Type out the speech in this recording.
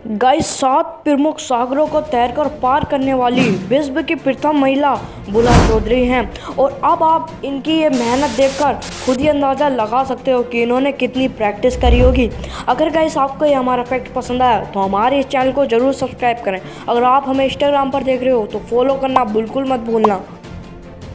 Guys 7 प्रमुख सागरों को तैरकर पार करने वाली विश्व की प्रथम महिला बुला चौधरी हैं। और अब आप इनकी ये मेहनत देखकर खुद ही अंदाज़ा लगा सकते हो कि इन्होंने कितनी प्रैक्टिस करी होगी। अगर गाइस आपको ये हमारा फैक्ट पसंद आया तो हमारे इस चैनल को ज़रूर सब्सक्राइब करें। अगर आप हमें इंस्टाग्राम पर देख रहे हो तो फॉलो करना बिल्कुल मत भूलना।